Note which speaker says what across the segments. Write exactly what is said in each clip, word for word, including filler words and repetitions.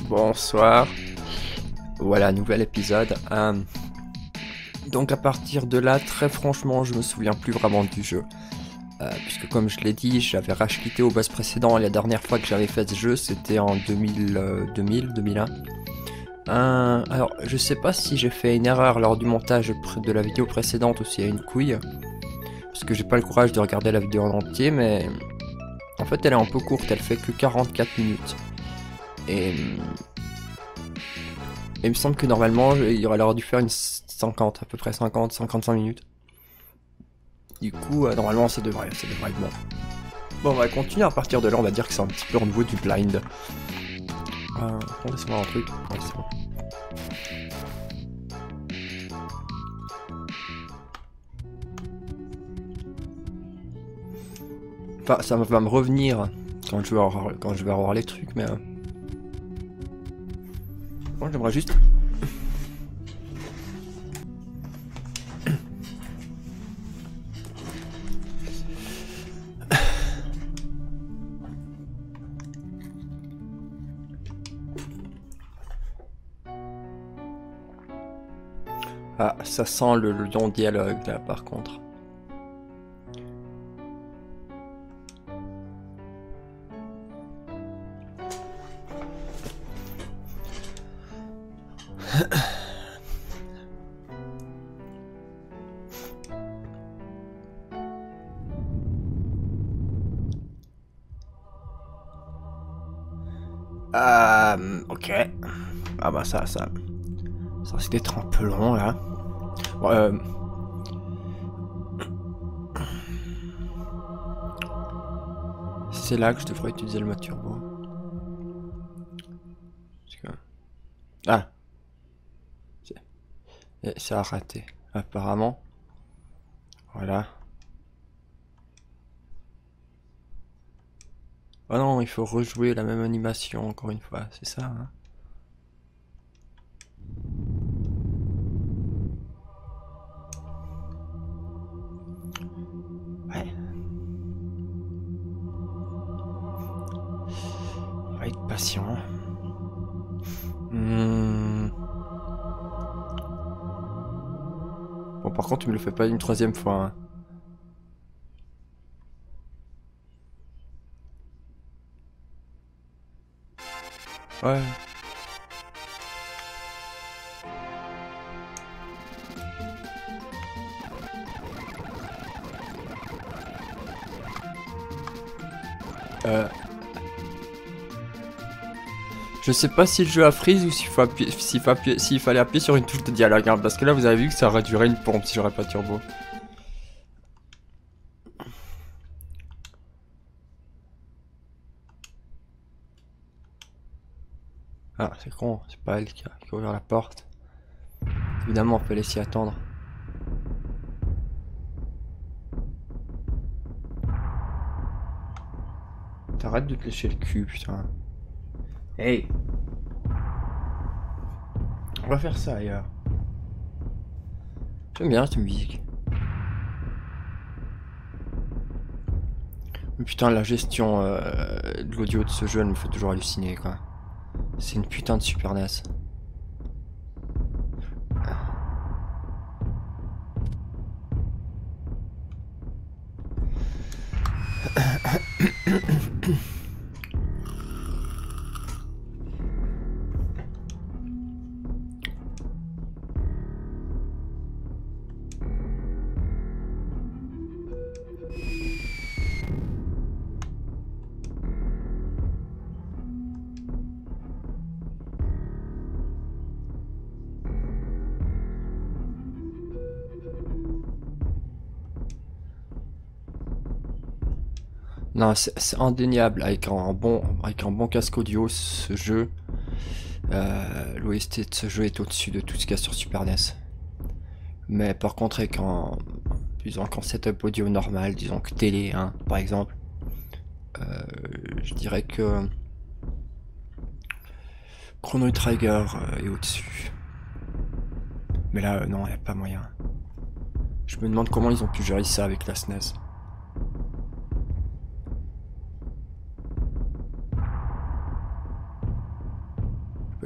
Speaker 1: Bonsoir. Voilà, nouvel épisode. Euh, donc à partir de là, très franchement, je me souviens plus vraiment du jeu. Euh, puisque comme je l'ai dit, j'avais rage quitté au boss précédent. Et la dernière fois que j'avais fait ce jeu, c'était en deux mille, euh, deux mille, deux mille un. Euh, alors, je sais pas si j'ai fait une erreur lors du montage de la vidéo précédente ou s'il y a une couille. Parce que j'ai pas le courage de regarder la vidéo en entier, mais... En fait, elle est un peu courte, elle fait que quarante-quatre minutes. Et... Et il me semble que normalement, il aurait l'air dû faire une cinquante, à peu près cinquante, cinquante-cinq minutes. Du coup, euh, normalement, ça devrait, ça devrait être bon. Bon, on va continuer à partir de là, on va dire que c'est un petit peu au niveau du blind. Euh, on laisse voir un truc. Ouais, c'est bon. Enfin, ça va me revenir quand je vais avoir, quand je vais avoir les trucs, mais... Euh... Bon, j'aimerais juste... Ah, ça sent le long dialogue là par contre. Euh, ok. Ah bah ça, ça... Ça risque d'être un peu long là. Bon, euh... C'est là que je devrais utiliser le mode turbo. Que... Ah, ça a raté, apparemment. Voilà. Oh non, il faut rejouer la même animation encore une fois, c'est ça, hein. Ouais. On va être patient. Mmh. Bon, par contre, tu me le fais pas une troisième fois, hein. Ouais. Euh... Je sais pas si le jeu a freeze ou s'il faut appuyer, s'il faut appuyer, s'il fallait appuyer sur une touche de dialogue, hein, parce que là vous avez vu que ça aurait duré une pompe si j'aurais pas de turbo. Ah, c'est con, c'est pas elle qui a, qui a ouvert la porte. Évidemment, on peut laisser attendre. T'arrêtes de te lécher le cul, putain. Hey! On va faire ça ailleurs. J'aime bien cette musique. Mais putain, la gestion euh, de l'audio de ce jeu, elle me fait toujours halluciner, quoi. C'est une putain de Super N E S. Non, c'est indéniable, avec un bon, avec un bon casque audio, ce jeu, euh, l'O S T de ce jeu est au-dessus de tout ce qu'il y a sur Super N E S. Mais par contre, avec un, disons qu'en setup audio normal, disons que télé, hein, par exemple, euh, je dirais que Chrono Trigger euh, est au-dessus. Mais là, euh, non, il n'y a pas moyen. Je me demande comment ils ont pu gérer ça avec la S N E S.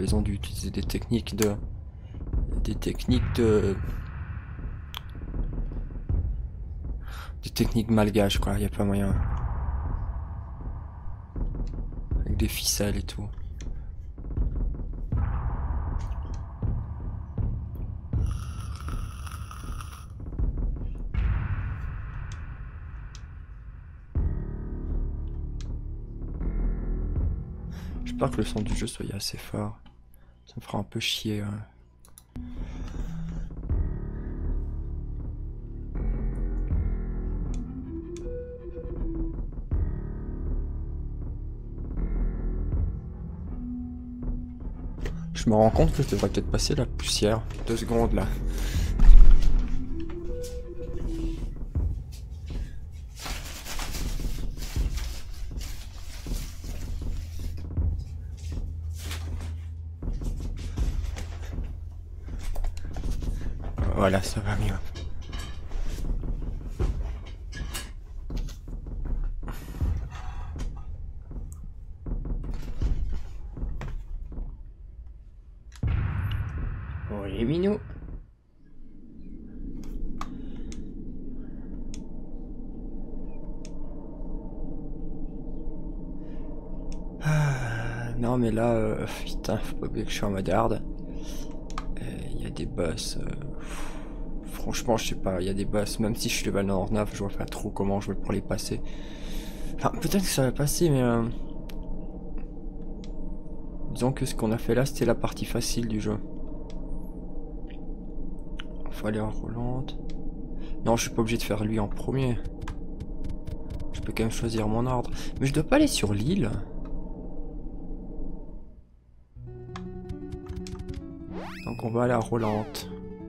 Speaker 1: Ils ont dû utiliser des techniques de... Des techniques de... Des techniques malgaches, quoi. Y a pas moyen. Avec des ficelles et tout. J'espère que le son du jeu soit assez fort. Ça me fera un peu chier. Hein. Je me rends compte que je devrais peut-être passer la poussière. Deux secondes là. Voilà, ça va mieux. Oh les minous. Ah, non mais là, euh, putain, faut pas oublier que je suis en mode hard. Il y a des boss... Euh, franchement, je sais pas, il y a des boss, même si je suis level quatre-vingt-dix-neuf, je vois pas trop comment je vais pour les passer. Enfin, peut-être que ça va passer, mais... Euh... Disons que ce qu'on a fait là, c'était la partie facile du jeu. Faut aller en Rolante. Non, je suis pas obligé de faire lui en premier. Je peux quand même choisir mon ordre. Mais je dois pas aller sur l'île. Donc on va aller à Rolante.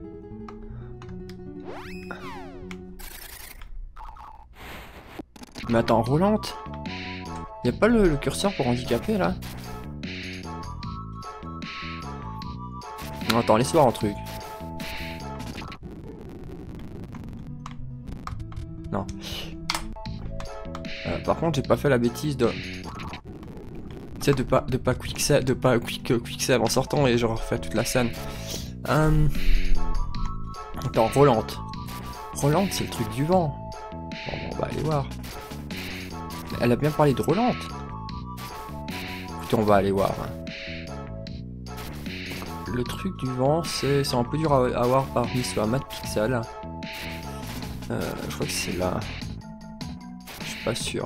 Speaker 1: Mais attends, Rolante, y a pas le, le curseur pour handicapé là? Non, attends, laisse voir un truc. Non. Euh, par contre, j'ai pas fait la bêtise de... Tu sais, de pas, de pas quick save, de pas quick, quick save en sortant et je refais toute la scène. Euh... Attends, Rolante. Rolante, c'est le truc du vent. Bon, bon, on va aller voir. Elle a bien parlé de Rolante. Écoutez, on va aller voir. Le truc du vent, c'est un peu dur à avoir parmi sur un mat pixel. Euh, je crois que c'est là. Je suis pas sûr.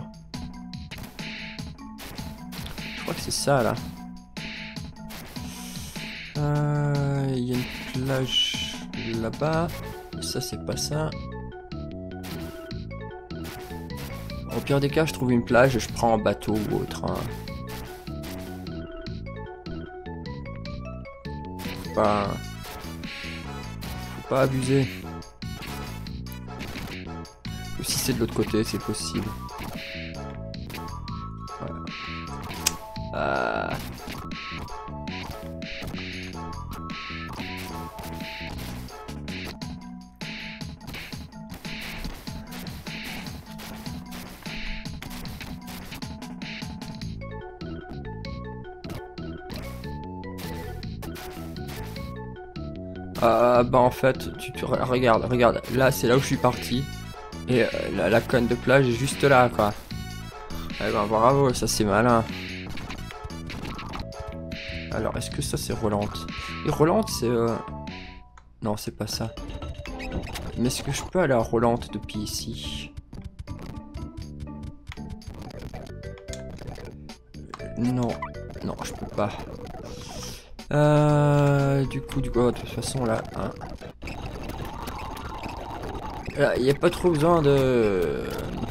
Speaker 1: Je crois que c'est ça là. Il euh, y a une plage là-bas. Ça, c'est pas ça. Au pire des cas, je trouve une plage et je prends un bateau ou autre. Hein. Faut pas... Faut pas abuser. Ou si c'est de l'autre côté, c'est possible. Voilà. Ah. Euh, bah en fait, tu, tu regardes, regarde, là c'est là où je suis parti. Et euh, la, la conne de plage est juste là quoi. Eh ben bravo, ça c'est malin. Alors est-ce que ça c'est Rolante? Et Rolante c'est... Euh... Non c'est pas ça. Mais est-ce que je peux aller à Rolante depuis ici? Non, non je peux pas. Euh, du coup, du coup, de toute façon là, hein. Là, il n'y a pas trop besoin de. Euh,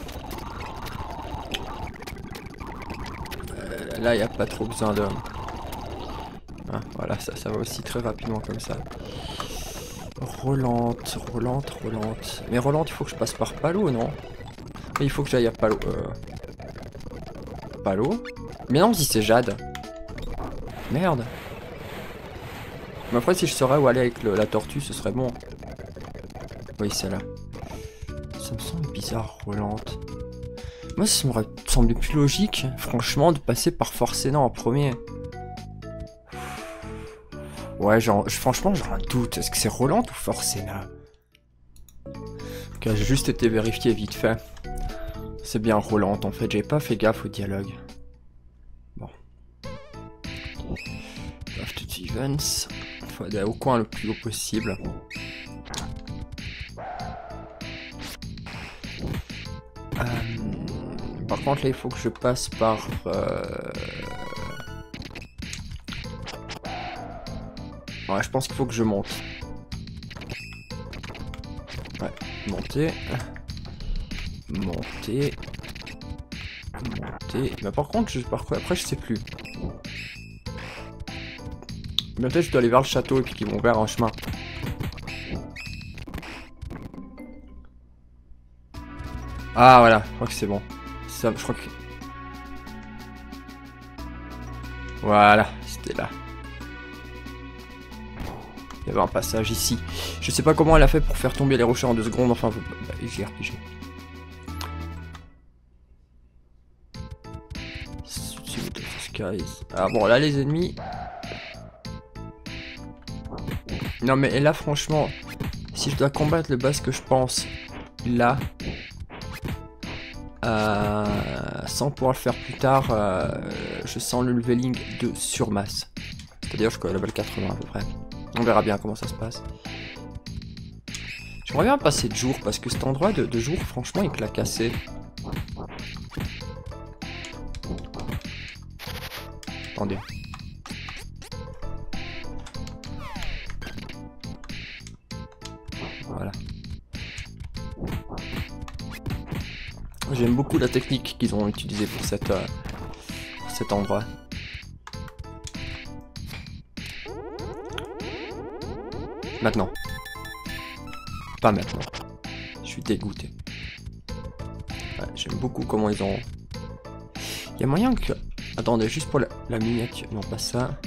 Speaker 1: là, il n'y a pas trop besoin de. Ah, voilà, ça, ça va aussi très rapidement comme ça. Rolante, Rolante, Rolante. Mais Rolante, il faut que je passe par Palo, non? Mais il faut que j'aille à Palo. Euh... Palo? Mais non, si c'est Jade. Merde. Mais après, si je saurais où aller avec le, la tortue, ce serait bon. Oui, c'est là. Ça me semble bizarre, Rolante. Moi, ça me semblait plus logique, franchement, de passer par Forcéna en premier. Ouais, genre, franchement, j'ai un doute. Est-ce que c'est Roland ou Forcena? Ok, j'ai juste été vérifié vite fait. C'est bien Roland, en fait. J'ai pas fait gaffe au dialogue. Bon. Draft Events. Faut aller au coin le plus haut possible. Euh, par contre, là, il faut que je passe par... Euh... Ouais, je pense qu'il faut que je monte. Ouais, monter. Monter. Monter. Mais par contre, je par quoi après, je sais plus. Mais peut-être je dois aller vers le château et puis qu'ils vont vers un chemin. Ah voilà, je crois que c'est bon. Ça, je crois que... Voilà, c'était là. Il y avait un passage ici. Je sais pas comment elle a fait pour faire tomber les rochers en deux secondes, enfin, vous... bah, J R P G. Ah bon, là les ennemis... Non mais là franchement, si je dois combattre le boss que je pense, là... Euh, sans pouvoir le faire plus tard, euh, je sens le leveling de surmasse. C'est-à-dire je suis à level quatre-vingts à peu près. On verra bien comment ça se passe. J'aimerais bien passer de jour parce que cet endroit de, de jour, franchement, il claque assez. Attendez. Voilà. J'aime beaucoup la technique qu'ils ont utilisée pour, cette, euh, pour cet endroit. Maintenant. Pas maintenant. Je suis dégoûté. Ouais, j'aime beaucoup comment ils ont... Il y a moyen que... Attendez, juste pour la, la miniature. Non, pas ça.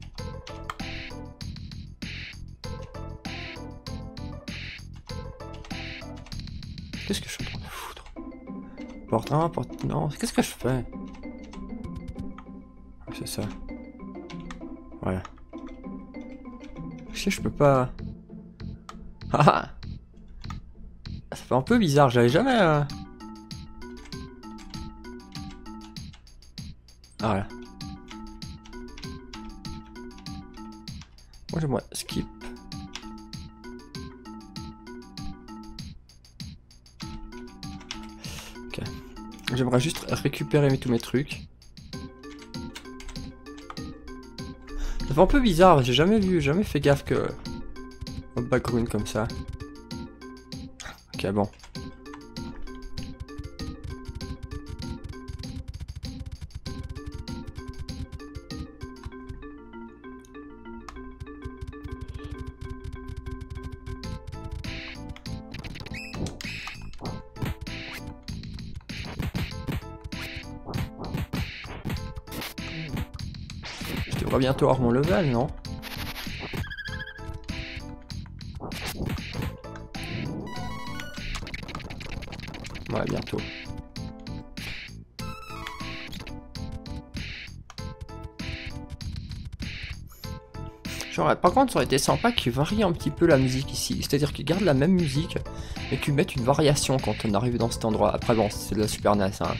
Speaker 1: Qu'est-ce que je suis en train de foutre? Porte un, porte... Non, qu'est-ce que je fais? C'est ça. Voilà. Je sais, je peux pas... Ah, ça fait un peu bizarre, j'avais jamais... Euh... Ah, voilà. Moi j'aimerais skip. Ok. J'aimerais juste récupérer tous mes trucs. Ça fait un peu bizarre, j'ai jamais vu, jamais fait gaffe que... Un background comme ça. Ok, bon. Je devrais bientôt avoir mon level, non? Ouais, bientôt. Genre, par contre, ça aurait été sympa qu'ils varient un petit peu la musique ici. C'est-à-dire qu'ils gardent la même musique, mais qu'ils mettent une variation quand on arrive dans cet endroit. Après, bon, c'est de la Super N E S. Hein.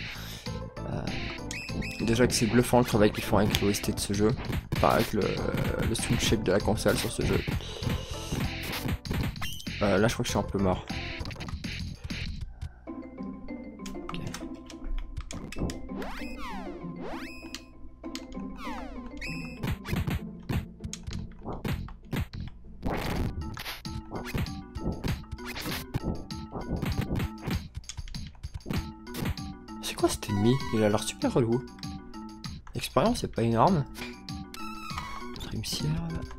Speaker 1: Euh, déjà que c'est bluffant le travail qu'ils font avec l'O S T de ce jeu. Enfin, avec le, le switch shape de la console sur ce jeu. Euh, là, je crois que je suis un peu mort. C'est quoi cet ennemi? Il a l'air super relou. L'expérience est pas énorme. Dream Cierve.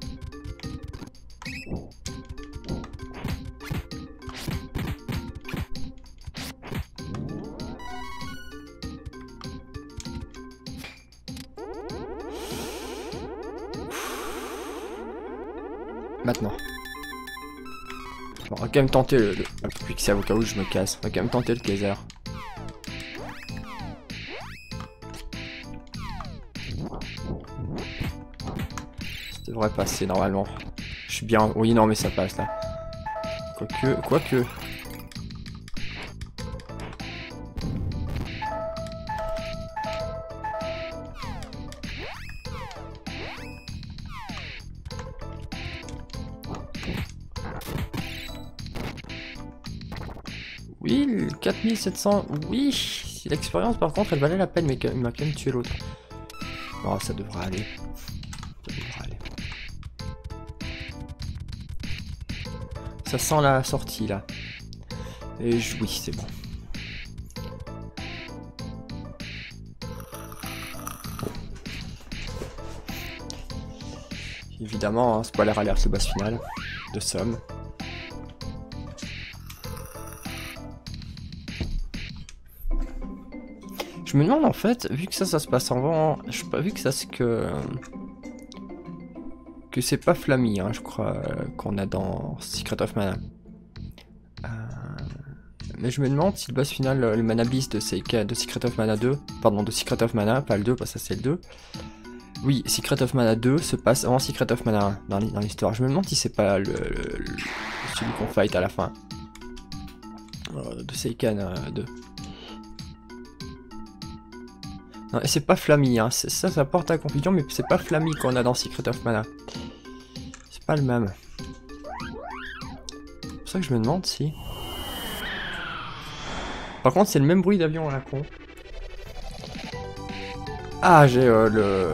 Speaker 1: Maintenant. Bon, on va quand même tenter le, le, le Quicksave au cas où je me casse. On va quand même tenter le Kaiser. Ça devrait passer normalement. Je suis bien... Oui, non, mais ça passe là. Quoique... Quoique... Oui, le quatre mille sept cents... Oui, si l'expérience par contre elle valait la peine, mais il m'a quand même tué l'autre. Oh, ça devrait aller. Ça devrait aller. Ça sent la sortie là. Et je... oui, c'est bon. Évidemment, hein, spoiler alert, le boss final de Somme. Je me demande en fait, vu que ça, ça se passe avant, je pas vu que ça c'est que que c'est pas Flammy, hein, je crois euh, qu'on a dans Secret of Mana. Euh... Mais je me demande si le boss final, le Mana Beast de, Seika, de Secret of Mana deux, pardon, de Secret of Mana, pas le deux, parce que ça c'est le deux. Oui, Secret of Mana deux se passe avant Secret of Mana un dans l'histoire. Je me demande si c'est pas le, le, le celui qu'on fight à la fin euh, de Seiken euh, deux. Non, et c'est pas Flammy, hein. Ça, ça porte à confusion, mais c'est pas Flammy qu'on a dans Secret of Mana. C'est pas le même. C'est pour ça que je me demande si... Par contre, c'est le même bruit d'avion à la con. Ah, j'ai euh, le...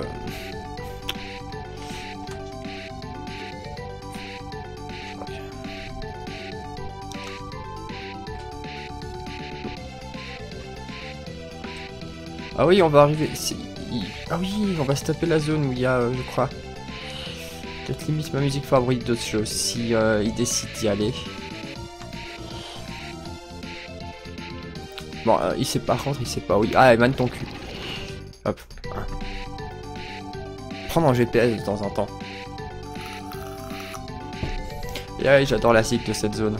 Speaker 1: Ah oui, on va arriver... Ah oui, on va se taper la zone où il y a, euh, je crois... Peut-être limite ma musique favorite de ce jeu, si euh, il décide d'y aller. Bon, euh, il sait pas, contre, il sait pas, oui. Ah, émane ton cul. Hop. Prendre un G P S de temps en temps. Et ouais, j'adore la cycle de cette zone.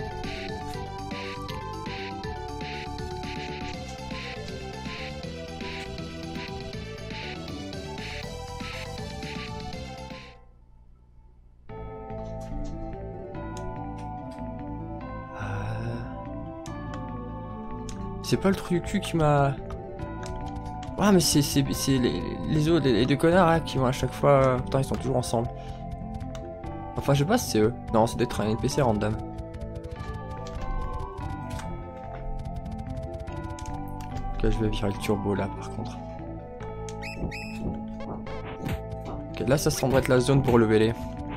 Speaker 1: C'est pas le truc du cul qui m'a... Ah mais c'est les, les autres, les deux connards hein, qui vont à chaque fois... Putain, ils sont toujours ensemble. Enfin, je sais pas si c'est eux. Non, c'est d'être un N P C random. Ok, je vais virer le turbo là par contre. Ok, là ça semble être la zone pour leveler.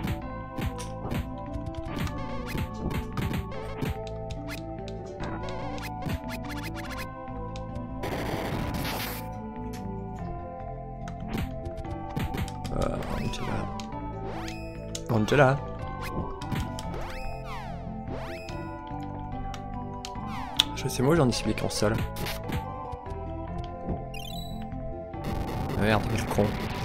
Speaker 1: Angela. Je sais moi j'en ai ciblé qu'un seul. Ah merde, quel con.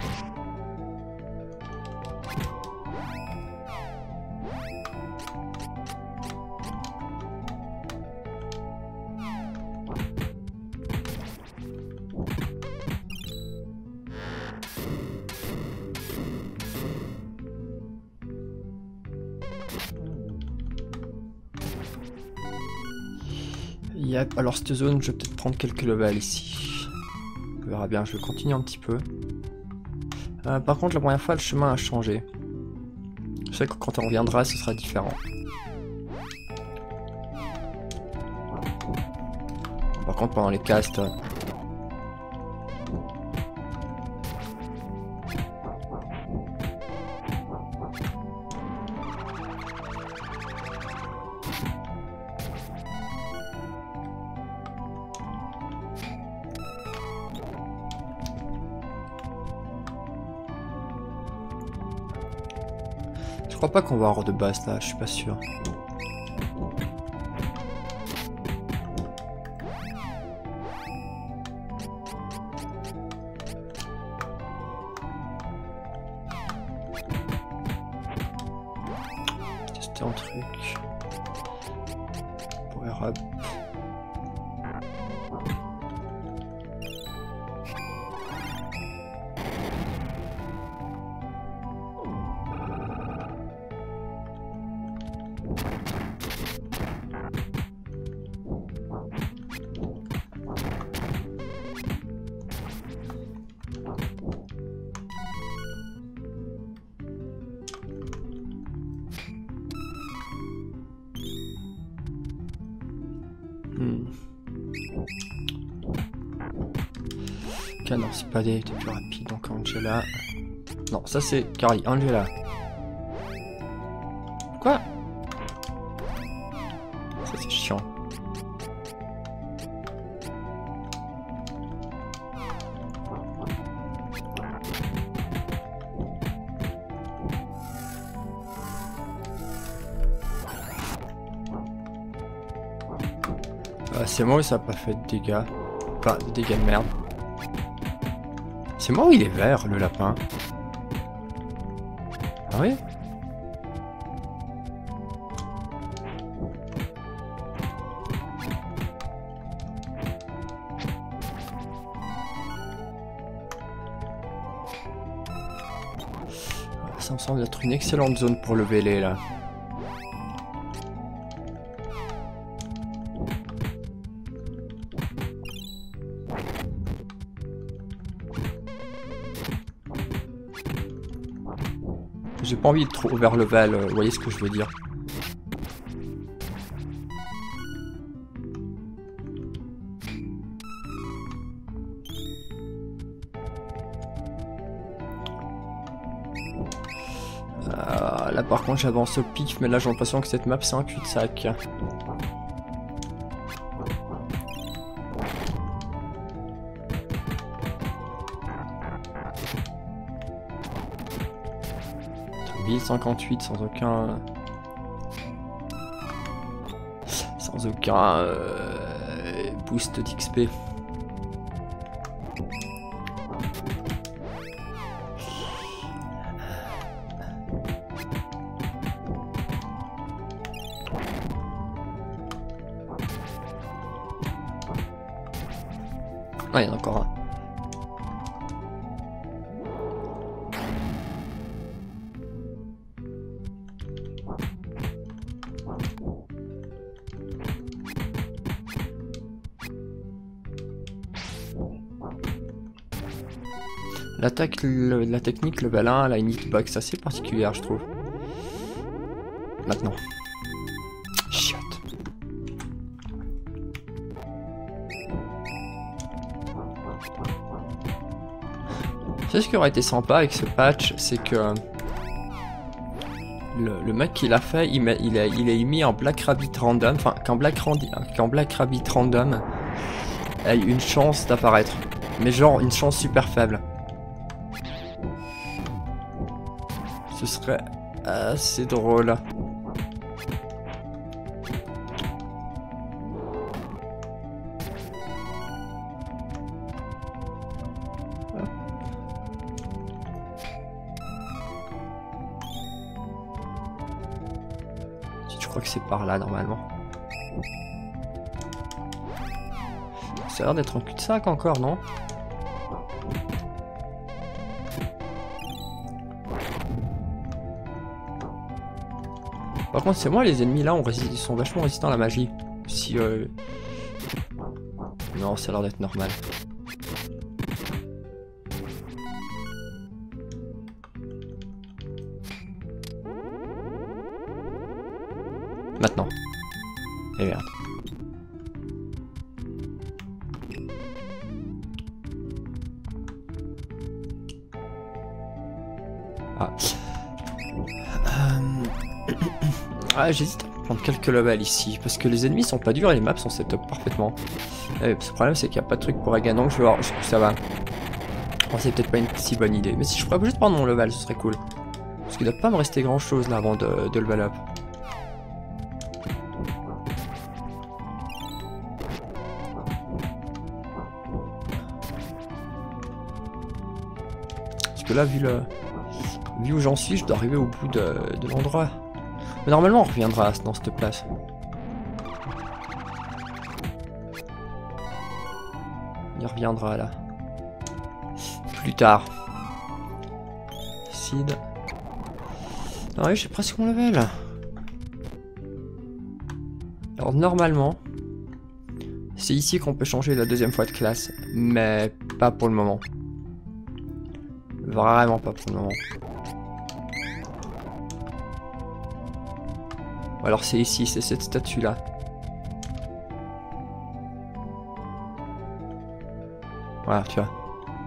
Speaker 1: Yep, alors cette zone, je vais peut-être prendre quelques levels ici. On verra bien, je vais continuer un petit peu. Euh, par contre, la première fois, le chemin a changé. Je sais que quand on reviendra, ce sera différent. Par contre, pendant les castes... Je crois pas qu'on va avoir de base là, je suis pas sûr. Tester un truc. Power up. Hmm. Ok, non, c'est pas des, des plus rapides, donc Angela. Non, ça c'est Carly, Angela. Quoi? Ça c'est chiant. Euh, c'est moi où ça a pas fait de dégâts. Enfin, de dégâts de merde. C'est moi où il est vert, le lapin. Ah oui? Ça me semble être une excellente zone pour lever les là. J'ai pas envie de trop overlevel, euh, vous voyez ce que je veux dire. Euh, là par contre j'avance au pif, mais là j'ai l'impression que cette map c'est un cul-de-sac. mille cinquante-huit sans aucun... Sans aucun euh, boost d'X P. Ah, il y en a encore un. L'attaque, la technique level un, elle a une hitbox assez particulière, je trouve. Maintenant. Chiotte. C'est ce qui aurait été sympa avec ce patch, c'est que le, le mec qui l'a fait, il, met, il, a, il a mis en Black Rabbit random, enfin qu'en Black, qu'en Black Rabbit random a eu une chance d'apparaître, mais genre une chance super faible. Ce serait assez drôle. Je crois que c'est par là normalement. Ça a l'air d'être un cul-de-sac encore, non? Par contre, c'est moi, les ennemis là, on résiste, ils sont vachement résistants à la magie. Si euh... Non, ça a l'air d'être normal. Maintenant. Et merde. Ah. Euh... ah, j'hésite à prendre quelques levels ici, parce que les ennemis sont pas durs et les maps sont setup parfaitement. Et le problème c'est qu'il n'y a pas de truc pour Egan, donc je vais voir, je trouve que ça va. Bon, c'est peut-être pas une si bonne idée, mais si je pourrais juste prendre mon level, ce serait cool. Parce qu'il doit pas me rester grand chose là avant de, de level up. Parce que là, vu le... Vu où j'en suis, je dois arriver au bout de, de l'endroit. Mais normalement, on reviendra dans cette place. On y reviendra là. Plus tard. Sid. Ah oui, j'ai presque mon level. Alors normalement, c'est ici qu'on peut changer la deuxième fois de classe, mais pas pour le moment. Vraiment pas pour le moment. Ou alors c'est ici, c'est cette statue là. Voilà, tu vois.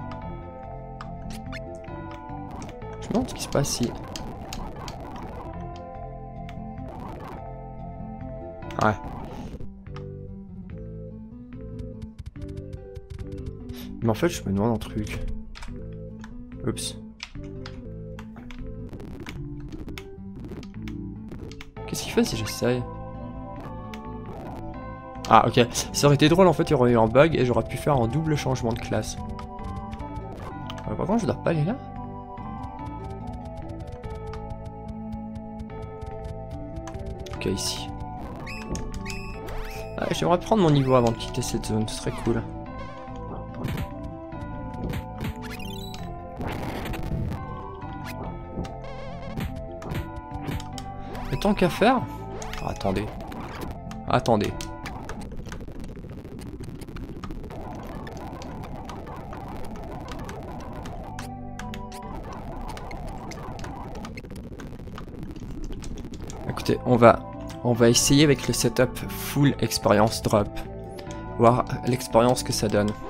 Speaker 1: Je me demande ce qui se passe ici. Ouais. Mais en fait, je me demande un truc. Oups. Qu'est-ce qu'il fait si j'essaye? Ah, ok. Ça aurait été drôle, en fait, il y aurait eu un bug et j'aurais pu faire un double changement de classe. Euh, par contre, je dois pas aller là? Ok, ici. Ah, j'aimerais prendre mon niveau avant de quitter cette zone, ce serait cool. Et tant qu'à faire... Oh, attendez. Attendez. Écoutez, on va... On va essayer avec le setup full expérience drop. Voir l'expérience que ça donne.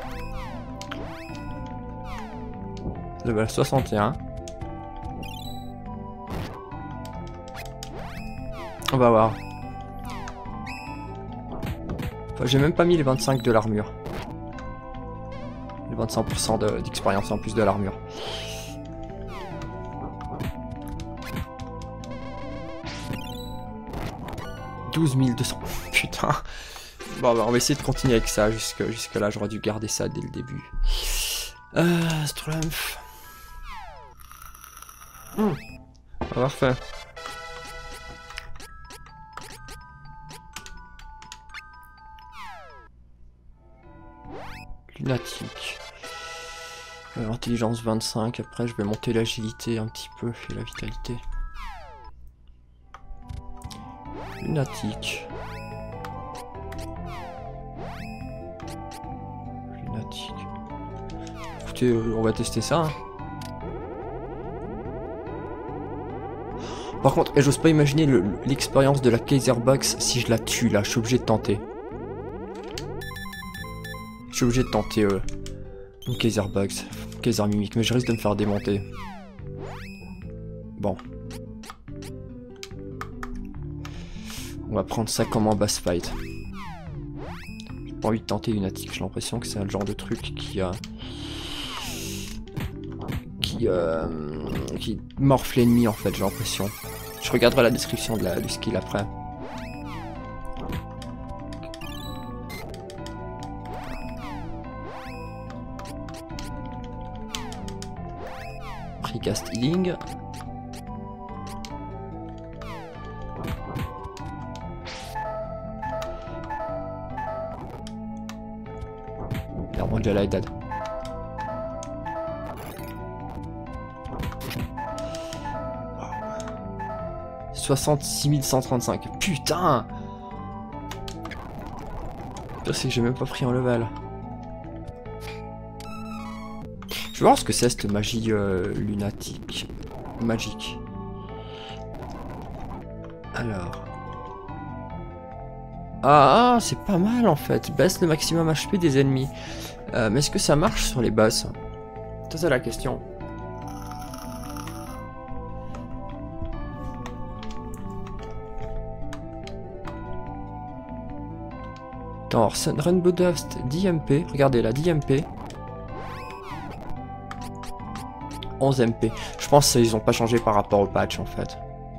Speaker 1: Level soixante et un. On va voir. Enfin, j'ai même pas mis les vingt-cinq de l'armure. Les vingt-cinq pour cent d'expérience en plus de l'armure. douze mille deux cents. Putain. Bon, bah, on va essayer de continuer avec ça. Jusque, jusque là, j'aurais dû garder ça dès le début. Euh, Strumpf. Hmm. Parfait. Lunatique. Euh, intelligence vingt-cinq. Après, je vais monter l'agilité un petit peu et la vitalité. Lunatique. Lunatique. Écoutez, euh, on va tester ça. Hein. Par contre, j'ose pas imaginer l'expérience de la Kaiser Box si je la tue là. Je suis obligé de tenter. Je suis obligé de tenter euh, une Kaiser Box. Kaiser Mimic, mais je risque de me faire démonter. Bon. On va prendre ça comme en boss fight. J'ai pas envie de tenter Lunatique, j'ai l'impression que c'est le genre de truc qui a... Qui, euh... qui morfle l'ennemi en fait, j'ai l'impression. Je regarderai la description de la, du skill après. Precast healing. Merde, déjà dead. soixante-six mille cent trente-cinq. Putain! Putain, c'est que j'ai même pas pris un level. Je vais voir ce que c'est cette magie euh, lunatique. Magique. Alors. Ah, ah c'est pas mal en fait. Baisse le maximum H P des ennemis. Euh, mais est-ce que ça marche sur les boss? Ça c'est la question. Attends, Rainbow Dust, dix M P. Regardez là, dix M P. onze M P. Je pense qu'ils ont pas changé par rapport au patch en fait.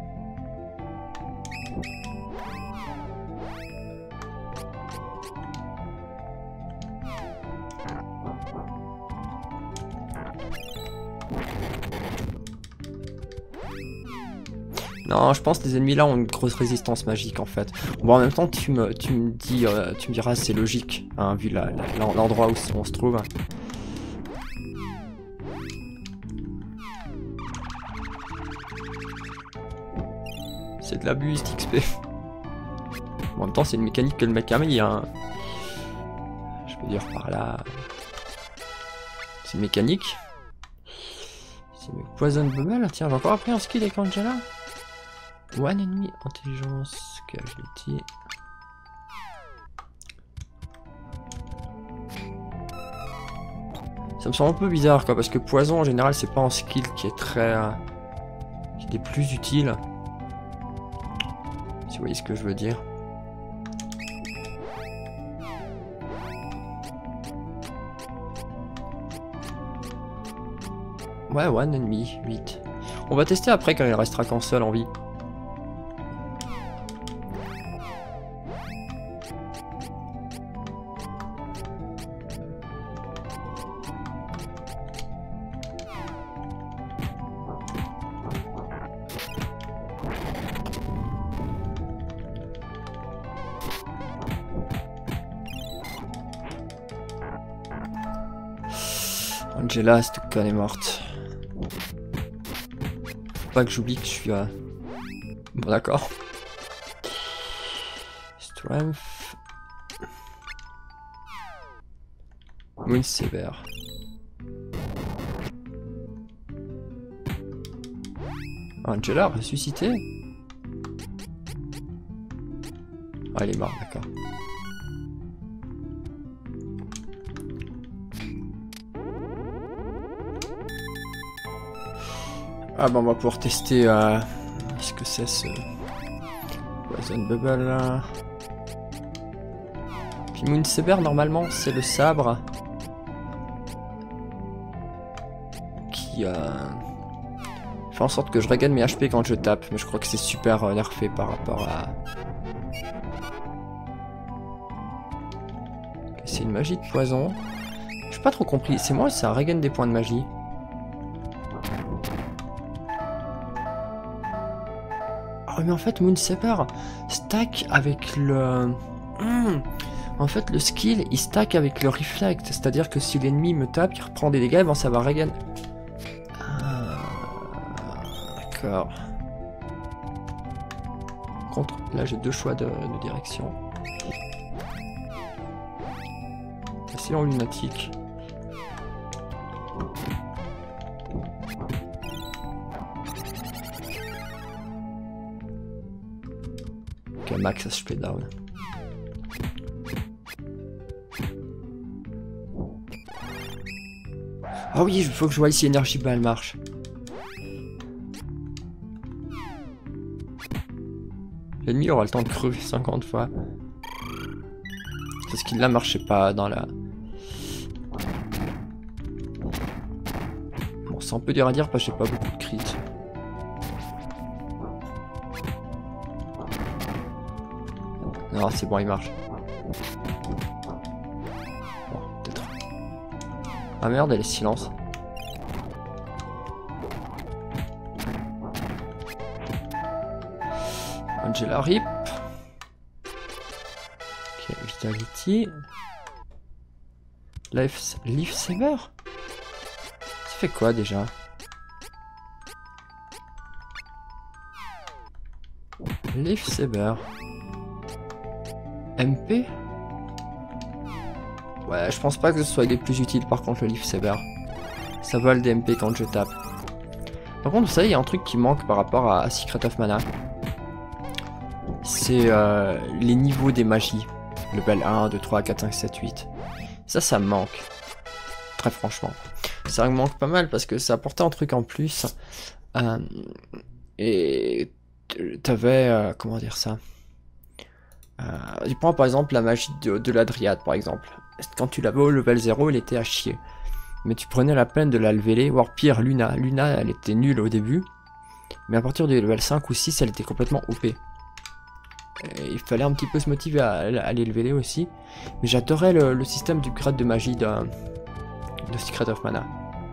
Speaker 1: Non, je pense que les ennemis là ont une grosse résistance magique en fait. Bon, en même temps, tu me, tu me, dis, euh, tu me diras, c'est logique, hein, vu l'endroit où on se trouve. C'est de l'abus d'X P. En même temps, c'est une mécanique que le mec a mis, hein. Je veux dire par là... C'est une mécanique. C'est une Poison Bubble. Tiens, j'ai encore appris un skill avec Angela. One enemy, intelligence, casualty. Ça me semble un peu bizarre quoi, parce que poison en général c'est pas un skill qui est très... Euh, qui est des plus utiles. Si vous voyez ce que je veux dire. Ouais, one enemy, huit. On va tester après quand il restera qu'un seul en vie. Angela, cette conne est morte. Faut pas que j'oublie que je suis à... Bon d'accord. Strength. Moon sévère. Angela ressuscité. Ah, elle est morte, d'accord. Ah bah on va pouvoir tester euh, ce que c'est ce Poison Bubble là. Puis Moon Saber normalement c'est le sabre qui euh, fait en sorte que je regagne mes H P quand je tape, mais je crois que c'est super euh, nerfé par rapport à... C'est une magie de poison. J'ai pas trop compris, c'est moi ou ça regagne des points de magie? Oh mais en fait Moon Saber stack avec le... Mmh. En fait le skill il stack avec le reflect, c'est-à-dire que si l'ennemi me tape, il reprend des dégâts, bon ça va regain. Ah, d'accord. Contre, là j'ai deux choix de, de direction. Essayons lunatique. Ok, max H P down. Ah oui, il faut que je vois si énergie balle marche. L'ennemi aura le temps de crever cinquante fois. Parce qu'il là marchait pas dans la... Bon, c'est un peu dur à dire parce que j'ai pas beaucoup de crit. Non, c'est bon, il marche. Bon, peut-être. Ah merde, elle est silence. Angela rip. Ok, Vitality. Life, Leaf Saber. Ça fait quoi déjà? Leaf Saber. M P? Ouais, je pense pas que ce soit les plus utiles par contre le Leaf Saber. Ça vole des M P quand je tape. Par contre, vous savez, il y a un truc qui manque par rapport à Secret of Mana. C'est euh, les niveaux des magies. Level un, deux, trois, quatre, cinq, sept, huit. Ça, ça me manque. Très franchement. Ça me manque pas mal parce que ça apportait un truc en plus. Euh, et t'avais... Euh, comment dire ça? Euh, je prends par exemple la magie de, de la Dryade par exemple. Quand tu l'avais au level zéro, elle était à chier. Mais tu prenais la peine de la leveler, voire pire, Luna. Luna, elle était nulle au début. Mais à partir du level cinq ou six, elle était complètement O P. Et il fallait un petit peu se motiver à, à les leveler aussi. Mais j'adorais le, le système du grade de magie de, de Secret of Mana.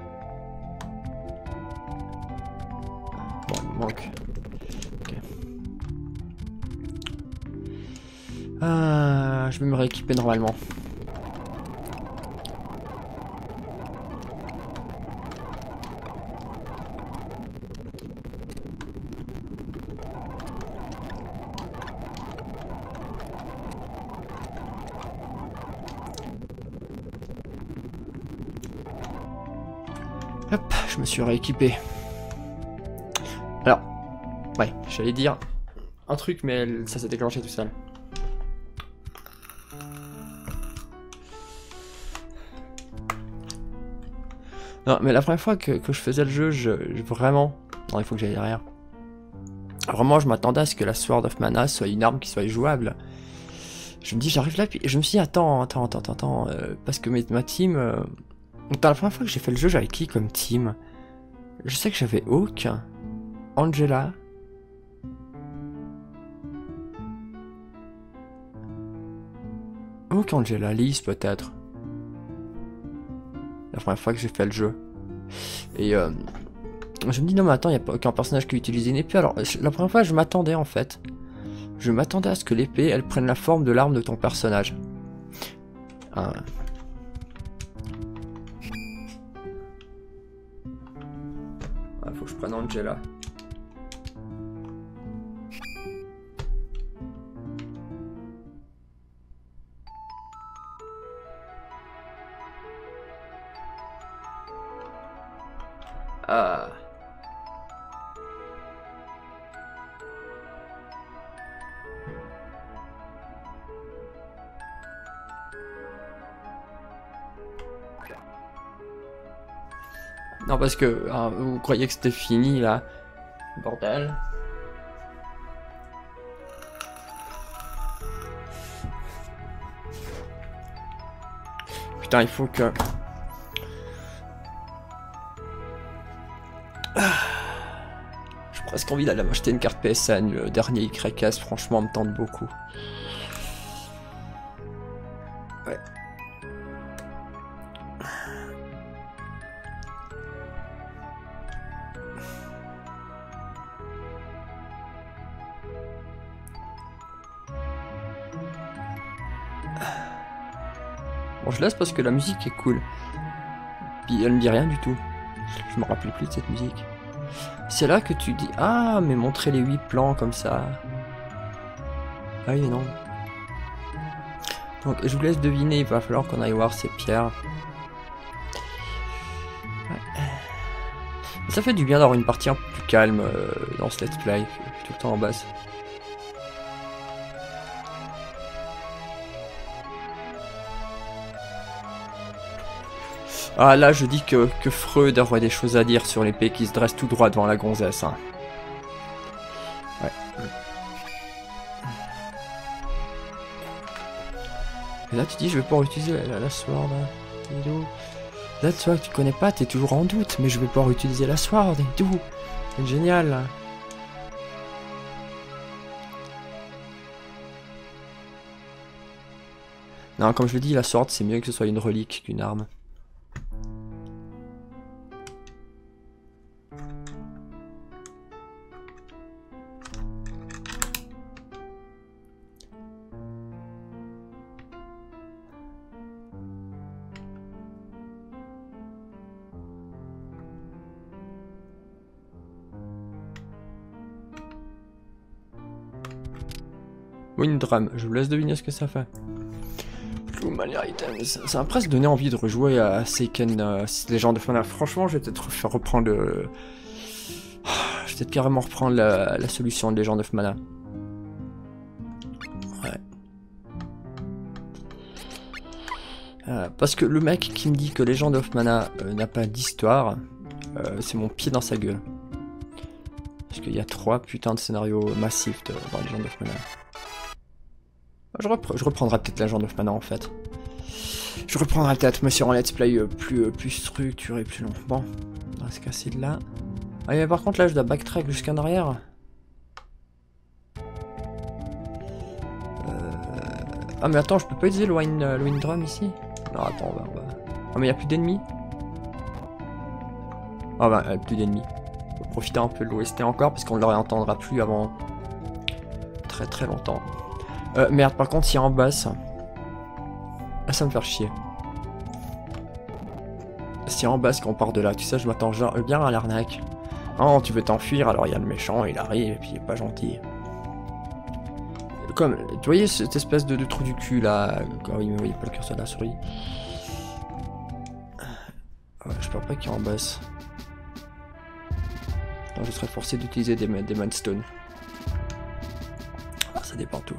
Speaker 1: Bon, il me manque. Ah, je vais me rééquiper normalement. je me suis rééquipé. Alors, ouais, j'allais dire un truc, mais ça s'est déclenché tout seul. Non, mais la première fois que, que je faisais le jeu, je, je vraiment... Non, il faut que j'aille derrière. Vraiment, je m'attendais à ce que la Sword of Mana soit une arme qui soit jouable. Je me dis, j'arrive là, puis je me suis dit, attends, attends, attends, attends, euh, parce que mes, ma team... Euh... Donc, la première fois que j'ai fait le jeu, j'avais qui comme team? Je sais que j'avais Hawk, Angela... Hawk, Angela, Lise peut-être. La première fois que j'ai fait le jeu. Et euh, je me dis non mais attends, il n'y a pas aucun personnage qui utilise une épée. Alors la première fois je m'attendais en fait. Je m'attendais à ce que l'épée elle prenne la forme de l'arme de ton personnage. Ah. Ah, faut que je prenne Angela. Ah. Non parce que ah, vous croyez que c'était fini là, bordel. Putain, il faut que... J'ai presque envie d'aller m'acheter une carte P S N, le dernier Y S, franchement, me tente beaucoup. Ouais. Bon, je laisse parce que la musique est cool. Puis elle me dit rien du tout. Je me rappelle plus de cette musique. C'est là que tu dis ah mais montrer les huit plans comme ça. Ah oui non. Donc je vous laisse deviner, il va falloir qu'on aille voir ces pierres. Ouais. Ça fait du bien d'avoir une partie un peu plus calme euh, dans ce let's play, tout le temps en basse. Ah là je dis que, que Freud aurait des choses à dire sur l'épée qui se dresse tout droit devant la gonzesse. Hein. Ouais. Et là tu dis je vais pouvoir utiliser la, la sword. Et tout. Là tu vois que tu connais pas, t'es toujours en doute, mais je vais pouvoir utiliser la sword et tout. C'est génial là. Non comme je le dis, la sword c'est mieux que ce soit une relique qu'une arme. Windram, je vous laisse deviner ce que ça fait. Ça m'a presque donné envie de rejouer à Seiken euh, Legend of Mana. Franchement, je vais peut-être faire reprendre le... Je vais peut-être carrément reprendre la, la solution de Legend of Mana. Ouais. Euh, parce que le mec qui me dit que Legend of Mana euh, n'a pas d'histoire, euh, c'est mon pied dans sa gueule. Parce qu'il y a trois putains de scénarios massifs de, dans Legend of Mana. Je, repre je reprendrai peut-être Legend of Mana en fait. Je reprendrai peut-être, mais sur un let's play euh, plus, euh, plus structuré, plus long. Bon, on va se casser de là. Ah mais par contre là je dois backtrack jusqu'en arrière. Euh... Ah mais attends, je peux pas utiliser le wind, euh, le wind drum ici? Non attends, on va... On va... Ah mais y a plus d'ennemis? Ah bah euh, plus d'ennemis. On va profiter un peu de l'O S T encore parce qu'on ne le réentendra plus avant très très longtemps. Euh, merde, par contre, si en basse... Ah, ça me fait chier. Si en basse, qu'on part de là, tu sais, je m'attends bien à l'arnaque. Oh, tu veux t'enfuir, alors il y a le méchant, il arrive, et puis il est pas gentil. Comme, tu voyez cette espèce de, de trou du cul, là... Oh, oui, mais voyez pas le curseur de la souris. Oh, je peux pas qu'il y ait en basse. Sinon, je serais forcé d'utiliser des, des Moonstone. Ah, ça dépend tout.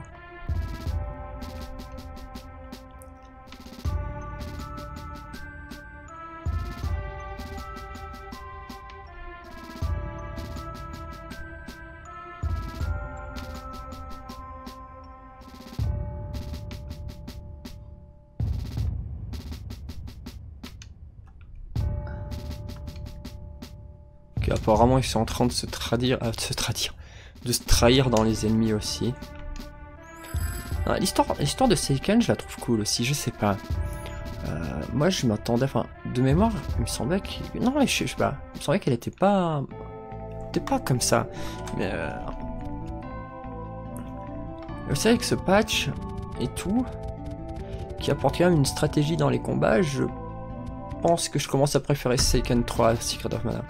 Speaker 1: Apparemment ils sont en train de se traduire, euh, de se traduire, de se trahir dans les ennemis aussi. L'histoire, l'histoire de Seiken, je la trouve cool aussi. Je sais pas. Euh, moi je m'attendais, enfin de mémoire, il me semblait qu'il, non, je, je sais pas, il me semblait qu'elle était pas, était pas comme ça. Mais euh... vous savez que ce patch et tout, qui apporte quand même une stratégie dans les combats, je pense que je commence à préférer Seiken trois à Secret of Mana.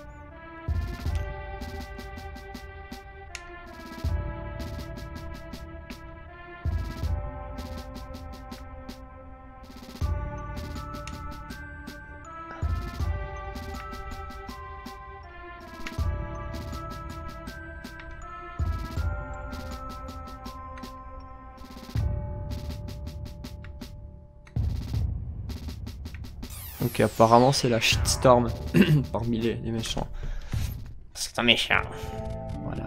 Speaker 1: Ok, apparemment c'est la shitstorm parmi les, les méchants. C'est un méchant. Voilà.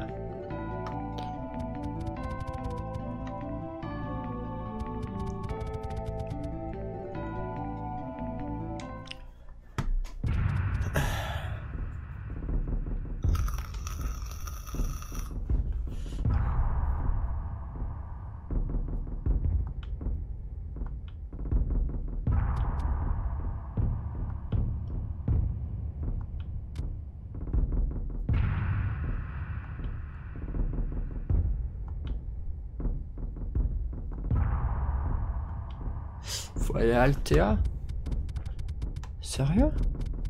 Speaker 1: Faut aller à Altea? Sérieux?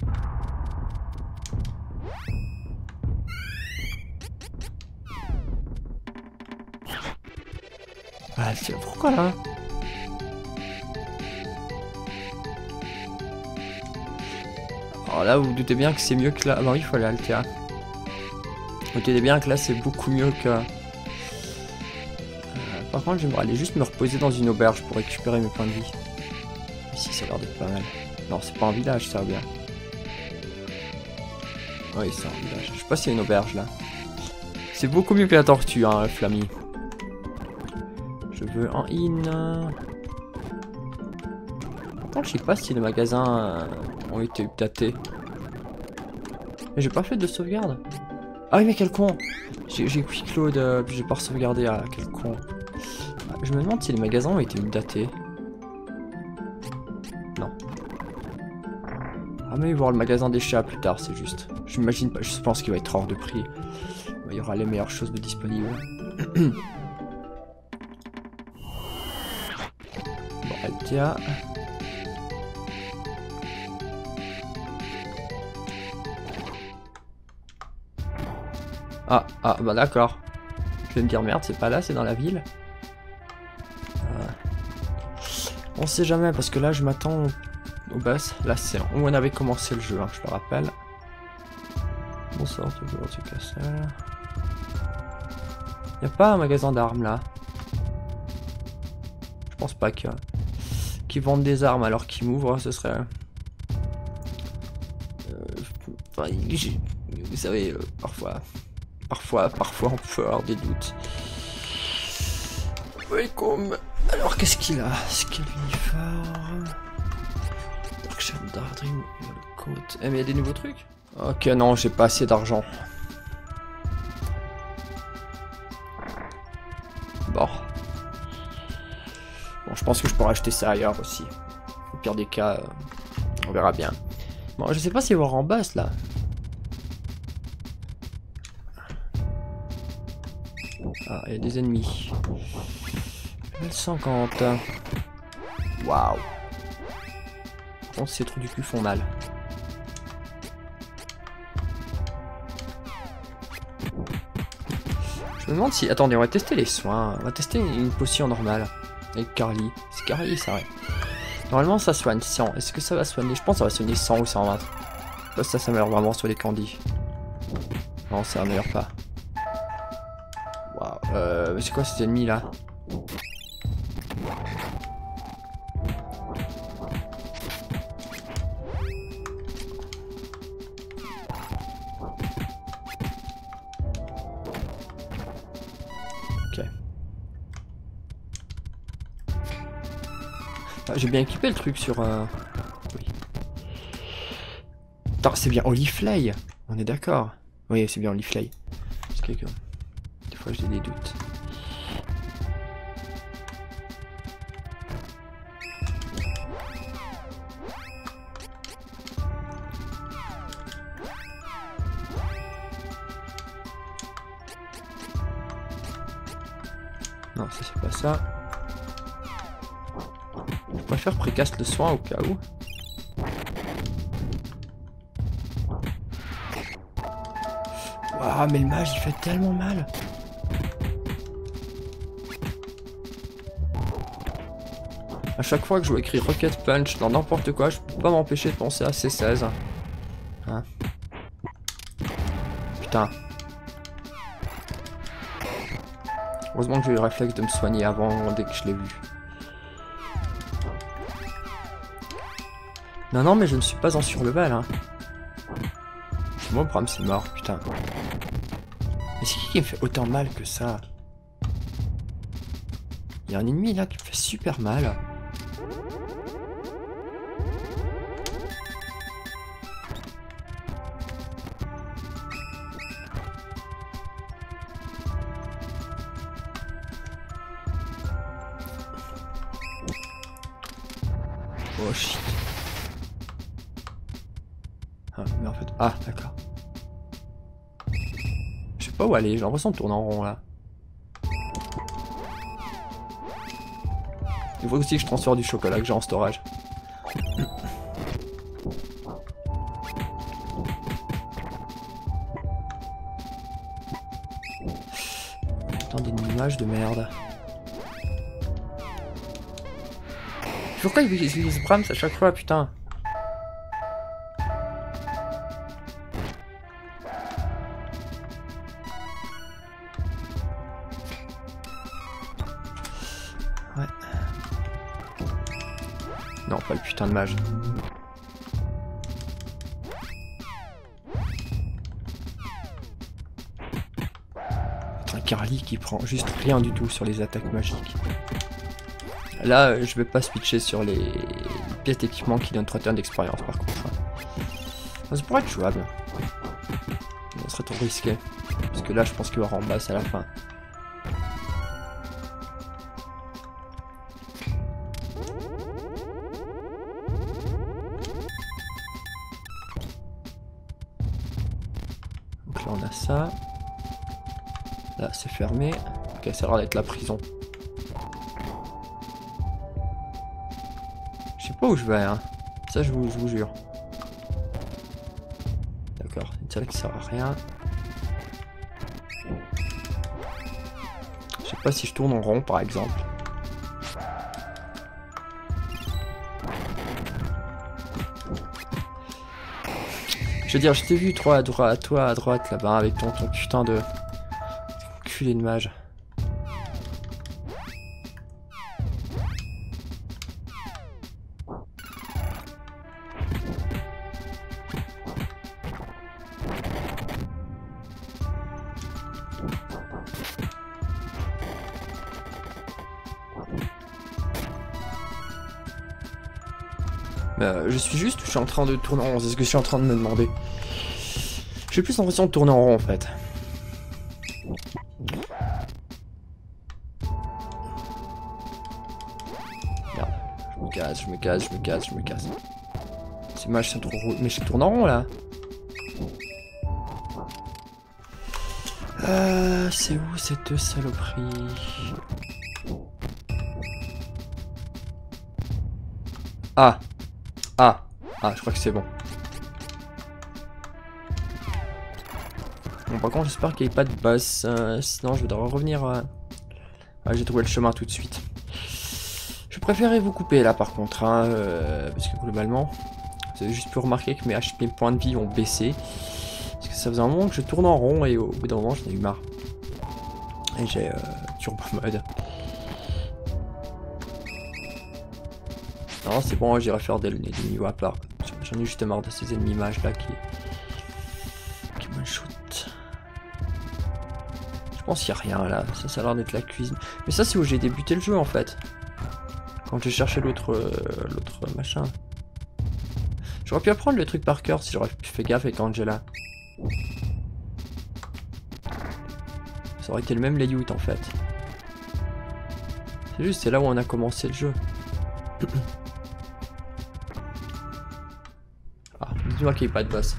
Speaker 1: Ah, pourquoi là? Alors là, vous vous doutez bien que c'est mieux que là. Ah bah oui, il faut aller à Altea. Vous doutez bien que là, c'est beaucoup mieux que... Euh, par contre, j'aimerais aller juste me reposer dans une auberge pour récupérer mes points de vie. Ici, ça a l'air d'être pas mal. Non, c'est pas un village, ça va bien. Oui, c'est un village. Je sais pas s'il y a une auberge là. C'est beaucoup mieux que la tortue, hein, Flammy. Je veux un in. Par contre, je sais pas si les magasins euh, ont été updatés. Mais j'ai pas fait de sauvegarde. Ah oui, mais quel con! J'ai quick load, euh, puis j'ai pas sauvegardé. Ah, quel con. Je me demande si les magasins ont été updatés. Non. Ah mais voir le magasin des chats plus tard, c'est juste. J'imagine pas, je pense qu'il va être hors de prix. Il y aura les meilleures choses de disponibles. Bon, Altea. Ah, ah, bah d'accord. Je vais me dire merde, c'est pas là, c'est dans la ville. Euh... On sait jamais, parce que là, je m'attends au... au boss. Là, c'est où on avait commencé le jeu, hein, je le rappelle. Bonsoir, toujours du castle. Y'a pas un magasin d'armes là. Je pense pas que qu'ils vendent des armes alors qu'ils m'ouvrent, ce serait. Euh... Enfin, vous savez, euh, parfois, parfois, parfois, on peut avoir des doutes. Welcome. Alors, qu'est-ce qu'il a? Scalifar. Darkshard, Dardrim, Coat. Eh, mais il y a des nouveaux trucs? Ok, non, j'ai pas assez d'argent. Bon. Bon, je pense que je pourrais acheter ça ailleurs aussi. Au pire des cas, euh, on verra bien. Bon, je sais pas s'il va y avoir en basse là. Ah, il y a des ennemis. cinquante. Waouh. Je pense que ces trous du cul font mal. Je me demande si... Attendez, on va tester les soins. On va tester une potion normale. Avec Carly. C'est Carly, ça, ouais. Normalement, ça soigne cent. Est-ce que ça va soigner? Je pense que ça va soigner cent ou cent vingt. Ça, ça m'a l'air vraiment sur les candies. Non, ça améliore pas. Waouh. Euh, c'est quoi cet ennemi là? Ok. Ah, j'ai bien équipé le truc sur... Euh... Oui. Attends, c'est bien Oliflay. On est d'accord. Oui, c'est bien Oliflay. Parce que des fois j'ai des doutes. Non, ça c'est pas ça. Je préfère précaste le soin au cas où. Waouh, mais le mage il fait tellement mal. À chaque fois que je vois écrit Rocket Punch dans n'importe quoi, je peux pas m'empêcher de penser à C seize. Hein. Putain. Heureusement que j'ai eu le réflexe de me soigner avant, dès que je l'ai vu. Non, non, mais je ne suis pas en surlevel, hein. Moi, Bram, c'est mort, putain. Mais c'est qui qui me fait autant mal que ça? Il y a un ennemi là qui me fait super mal. Oh shit. Ah, mais en fait... Ah, d'accord. Je sais pas où aller, j'ai l'impression de tourner en rond là. Il faut aussi que je transfère du chocolat que j'ai en storage. Putain, des nuages de merde. Pourquoi ils utilisent Brahms à chaque fois, putain? Ouais. Non, pas le putain de mage. Putain, Carly qui prend juste rien du tout sur les attaques magiques. Là, euh, je vais pas switcher sur les pièces d'équipement qui donnent trois turns d'expérience par contre. Ça pourrait être jouable. Mais ça serait trop risqué. Parce que là, je pense qu'il va y avoir en basse à la fin. Donc là, on a ça. Là, c'est fermé. Ok, ça a l'air d'être la prison. Je sais pas où je vais, hein. Ça, je vous, je vous jure. D'accord, une salle qui sert à rien. Je sais pas si je tourne en rond, par exemple. Je veux dire, je t'ai vu, toi à droite, toi à droite, là-bas, avec ton, ton putain de... culé de mage. Euh, je suis juste, je suis en train de tourner en rond, c'est ce que je suis en train de me demander. J'ai plus l'impression de tourner en rond en fait. Merde, je me casse, je me casse, je me casse, je me casse. Ces mages sont trop roux, mais je tourne en rond là. Euh, c'est où cette saloperie? Ah. Ah, ah, je crois que c'est bon. Bon, par contre, j'espère qu'il n'y ait pas de boss. Euh, sinon, je vais devoir revenir. Euh... Ah, j'ai trouvé le chemin tout de suite. Je préférais vous couper là, par contre. Hein, euh, parce que globalement, vous avez juste pu remarquer que mes H P points de vie ont baissé. Parce que ça faisait un moment que je tourne en rond et au bout d'un moment j'en ai eu marre. Et j'ai euh, turbo mode. Non c'est bon, j'irai faire des, des niveaux à part. J'en ai juste marre de ces ennemis mages là qui... qui me shootent. Je pense qu'il n'y a rien là, ça, ça a l'air d'être la cuisine. Mais ça c'est où j'ai débuté le jeu en fait. Quand j'ai cherché l'autre euh, l'autre machin. J'aurais pu apprendre le truc par cœur si j'aurais fait gaffe avec Angela. Ça aurait été le même layout en fait. C'est juste, c'est là où on a commencé le jeu. Ah, dis-moi qu'il n'y a pas de boss.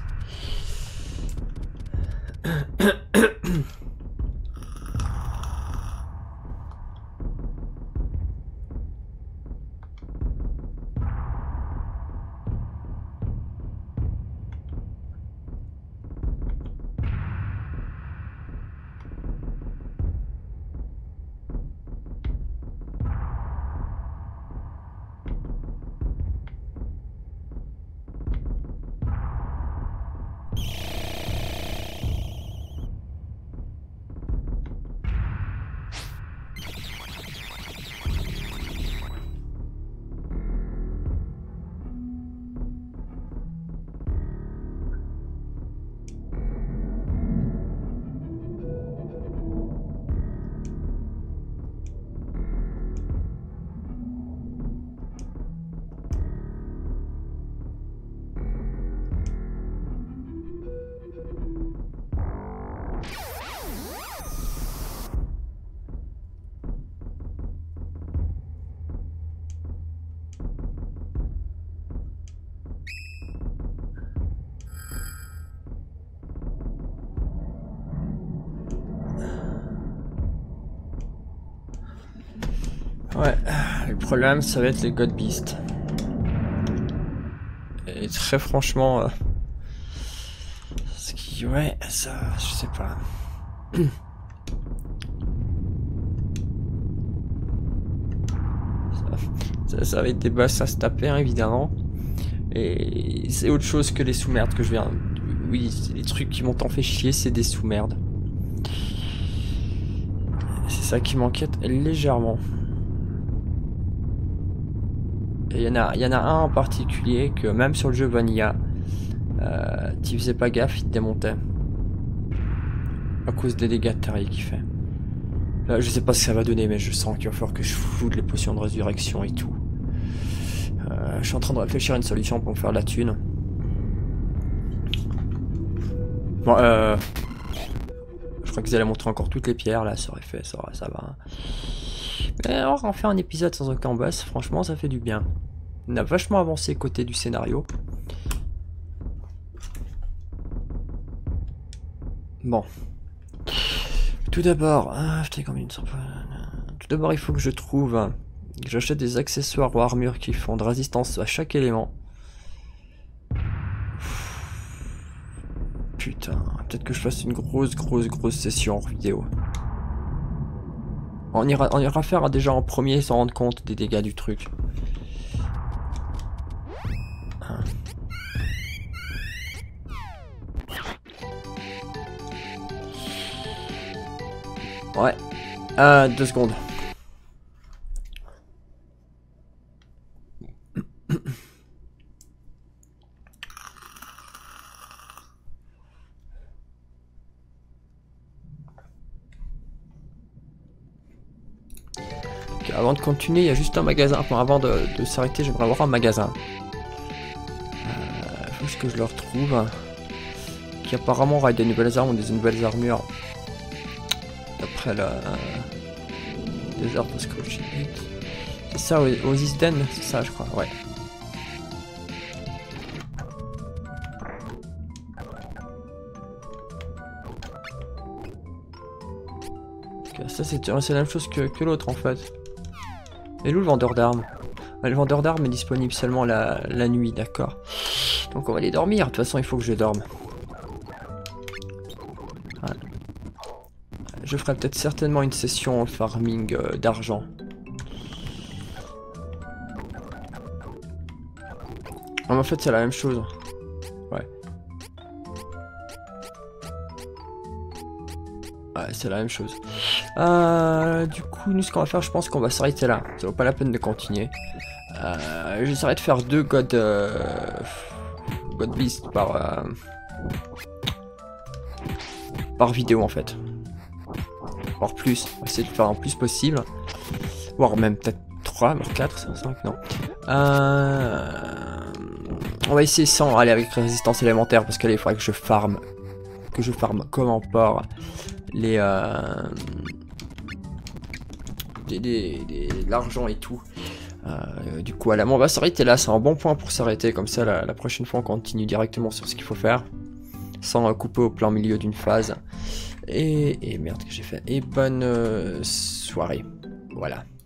Speaker 1: Ouais, le problème ça va être les God Beasts. Et très franchement, euh, ce qui, ouais, ça, je sais pas. ça, ça, ça va être des boss à se taper, hein, évidemment. Et c'est autre chose que les sous-merdes que je viens. Oui, c'est les trucs qui m'ont tant fait chier, c'est des sous-merdes. C'est ça qui m'inquiète légèrement. Il y en a, il y en a un en particulier que même sur le jeu Vanilla, euh, tu faisais pas gaffe, il te démontait. À cause des dégâts de taré qu'il fait. Là, je sais pas ce que ça va donner, mais je sens qu'il va falloir que je foute les potions de résurrection et tout. Euh, je suis en train de réfléchir à une solution pour me faire de la thune. Bon, euh... je crois qu'ils allaient montrer encore toutes les pierres, là, ça aurait fait, ça, ça va. Mais on va en faire un épisode sans aucun boss, franchement ça fait du bien. On a vachement avancé côté du scénario. Bon. Tout d'abord, ah, putain, combien de... Tout d'abord il faut que je trouve, que j'achète des accessoires ou armures qui font de résistance à chaque élément. Putain, peut-être que je fasse une grosse grosse grosse session en vidéo. On ira, on ira faire déjà en premier sans rendre compte des dégâts du truc. Hein. Ouais. Euh, deux secondes. Avant de continuer, il y a juste un magasin. Enfin, avant de, de s'arrêter, j'aimerais avoir un magasin. Euh, faut juste que je le retrouve. Qui apparemment aura des nouvelles armes ou des nouvelles armures. D'après la... des arbres de Scorching Heat. C'est ça, aux Isden, c'est ça, je crois, ouais. Okay, ça, c'est la même chose que, que l'autre, en fait. Et où le vendeur d'armes? Le vendeur d'armes est disponible seulement la, la nuit, d'accord. Donc on va aller dormir, de toute façon il faut que je dorme. Voilà. Je ferai peut-être certainement une session farming euh, d'argent. En fait c'est la même chose. Ouais. Ouais, c'est la même chose. Euh, du coup, nous, ce qu'on va faire, je pense qu'on va s'arrêter là. Ça vaut pas la peine de continuer. Euh, J'essaierai de faire deux God... Euh, God Beast par... Euh, par vidéo, en fait. Voire plus. On va essayer de faire un plus possible. Voire même peut-être trois, voire quatre, cinq, non. Euh... On va essayer sans aller avec résistance élémentaire, parce qu'il faudrait que je farme. Que je farme comme en port. Les... Euh... Des, des, des, l'argent et tout. Euh, du coup, voilà, bon, on va s'arrêter là. C'est un bon point pour s'arrêter. Comme ça, la, la prochaine fois, on continue directement sur ce qu'il faut faire. Sans euh, couper au plein milieu d'une phase. Et, et merde que j'ai fait. Et bonne euh, soirée. Voilà.